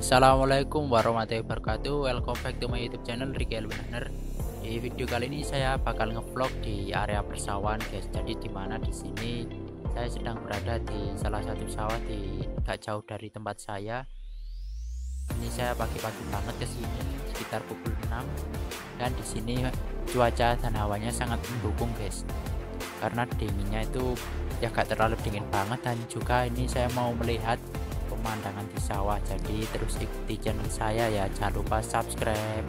Assalamualaikum warahmatullahi wabarakatuh. Welcome back to my YouTube channel Ricky Elwiner. Di video kali ini saya bakal ngevlog di area persawahan, guys. Jadi dimana di sini saya sedang berada di salah satu sawah di gak jauh dari tempat saya. Ini saya pagi-pagi banget ke sini sekitar pukul 6 dan di sini cuaca dan hawanya sangat mendukung, guys. Karena dinginnya itu ya gak terlalu dingin banget, dan juga ini saya mau melihat pemandangan di sawah. Jadi terus ikuti channel saya ya, jangan lupa subscribe.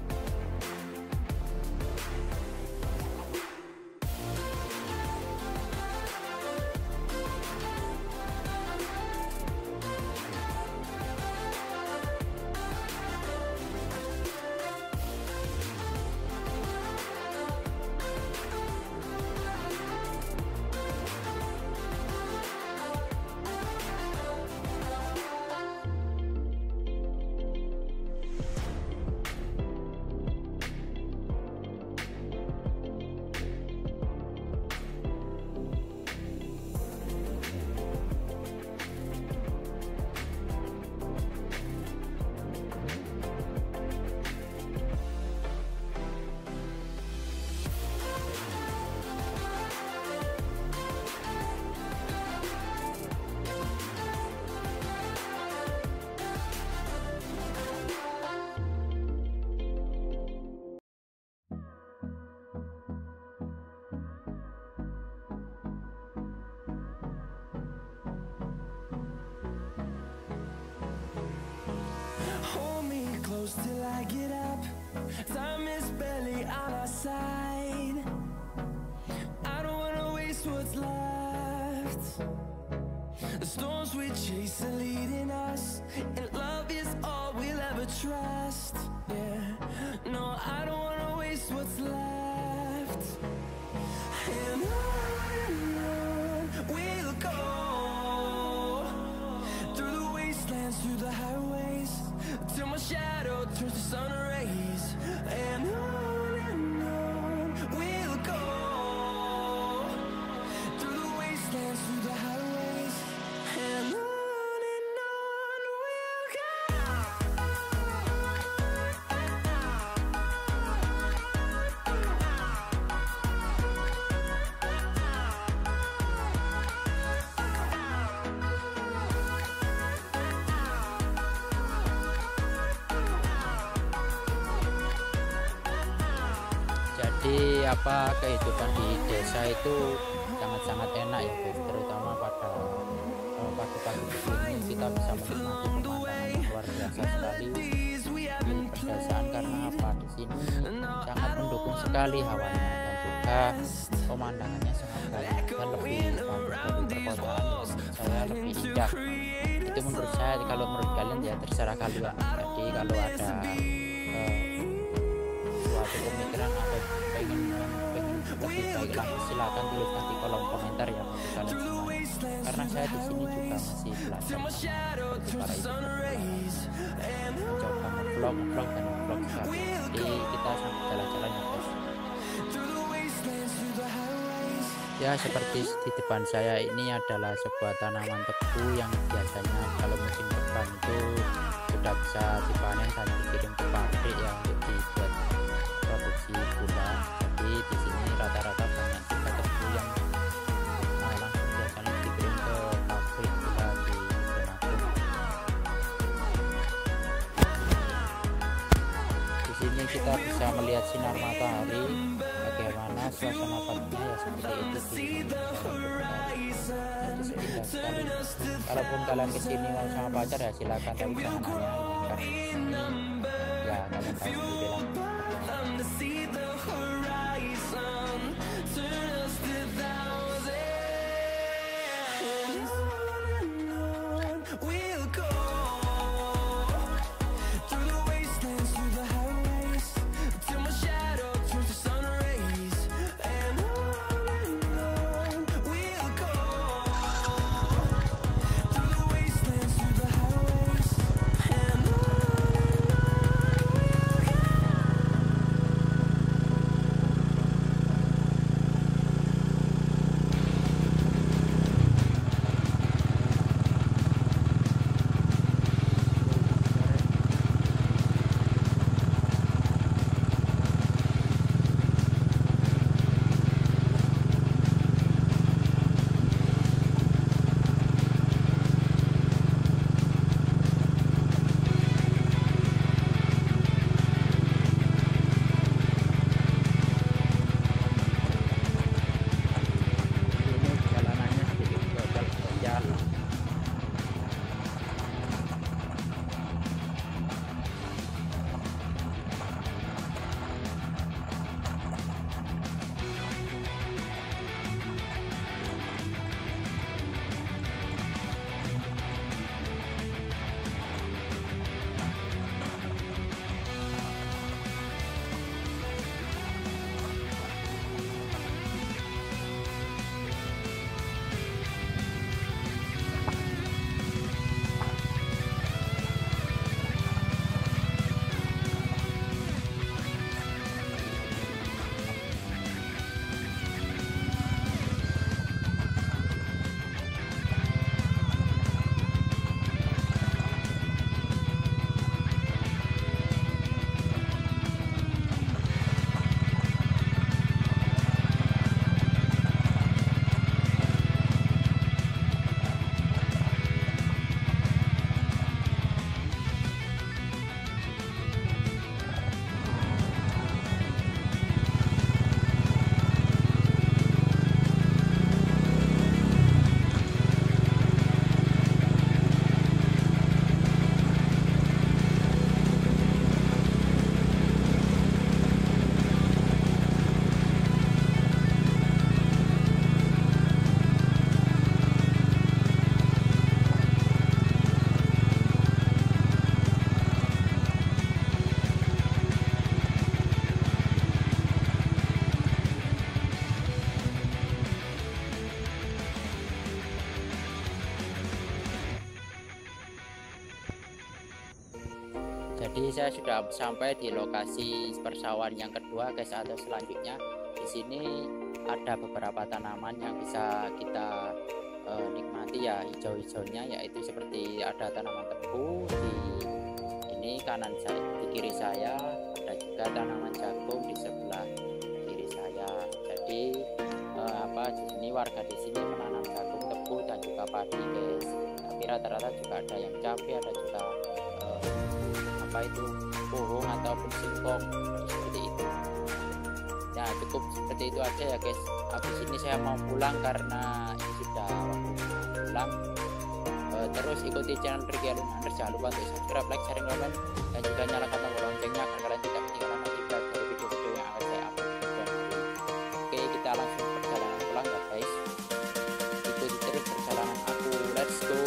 Till I get up, time is barely on our side. I don't wanna waste what's left. The storms we chase are leading us, and love is all we'll ever trust. Yeah, no, I don't wanna waste what's left. And on we'll go, through the wastelands, through the highways, till my shadow turns to sun rays. And on we'll go, through the wastelands, through the highways. And on we'll go. Jadi kehidupan di desa itu sangat-sangat enak ya, guys, terutama pada pagi-pagi begini kita bisa menikmati pemandangan yang luar biasa sekali di pedesaan. Karena di sini sangat mendukung sekali hawanya, dan juga pemandangannya sangat baik dan lebih bagus dari perkotaan yang saya lebih indah. Itu menurut saya. Kalau menurut kalian ya terserah kalian. Jadi kalau ada suatu pemikiran atau pengen lebih baik lagi, silakan tuliskan di kolom komentar ya untuk kalian semua. Karena saya di sini juga masih belajar seperti para itu mencoba vlog dan vlog sekali. Jadi kita sambil jalan-jalan ya, guys. Ya, seperti di depan saya ini adalah sebuah tanaman tebu yang biasanya kalau musim depan itu sudah bisa dipanen dan dikirim ke pabrik ya untuk dibuat produksi gula. Jadi di sini rata-rata banyak juga tebu yang langsung biasanya dikirim ke pabrik gula di Manado. Di sini kita bisa melihat sinar matahari, bagaimana suasana paginya ya seperti itu di seindah sekali. Kalaupun kalian kesini mau sama pacar ya silakan, tapi jangan aneh-aneh, ya kalian tahu sendiri lah. Jadi saya sudah sampai di lokasi persawahan yang kedua guys, atau selanjutnya di sini ada beberapa tanaman yang bisa kita nikmati ya, hijau-hijaunya, yaitu seperti ada tanaman tebu di ini kanan saya, di kiri saya ada juga tanaman jagung di sebelah kiri saya. Jadi ini warga di sini menanam jagung, tebu dan juga padi guys. Tapi rata-rata juga ada yang cabai, ada juga itu burung ataupun singkong seperti itu. Nah cukup seperti itu aja ya guys. Habis ini saya mau pulang karena ini sudah waktunya pulang. Terus ikuti channel Ricky Alvin. Jangan lupa untuk subscribe, like, sharing, komen, dan juga nyalakan tombol loncengnya agar kalian tidak ketinggalan notifikasi dari video-video yang akan saya upload. Oke, kita langsung perjalanan pulang ya guys. Ikuti terus perjalanan aku, let's go.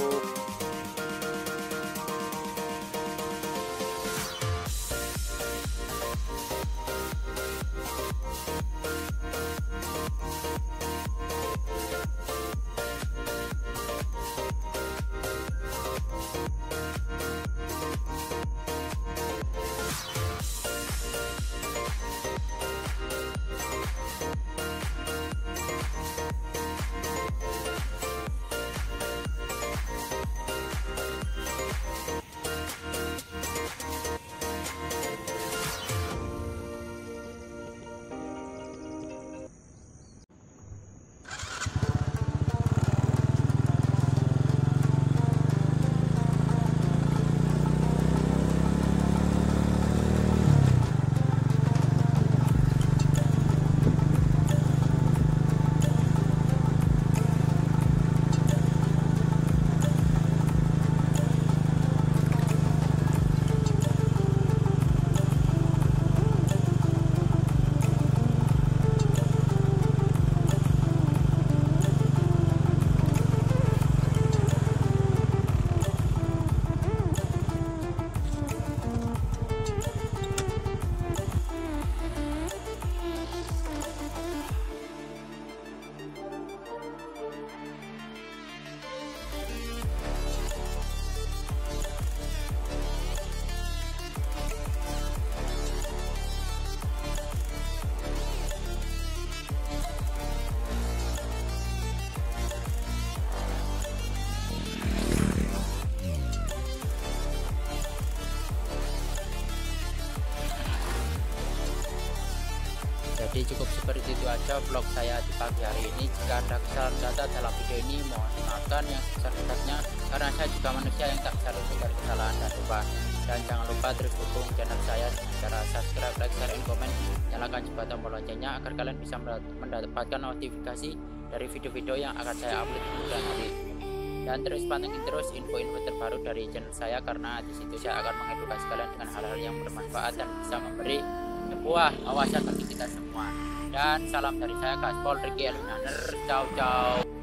Jadi cukup seperti itu aja vlog saya di pagi hari ini. Jika ada kesalahan kata dalam video ini mohon dimaafkan yang sebesar-besarnya, karena saya juga manusia yang tak bisa luput dari kesalahan dan lupa. Dan jangan lupa terus dukung channel saya dengan cara subscribe, like, share, dan komen. Nyalakan juga tombol loncengnya agar kalian bisa mendapatkan notifikasi dari video-video yang akan saya upload kemudian hari. Dan terus pantengin terus info-info terbaru dari channel saya, karena di situ saya akan mengedukasi kalian dengan hal-hal yang bermanfaat dan bisa memberi sebuah wawasan bagi kita semua. Dan salam dari saya, Gaspol Ricky Alvin. Ciao ciao.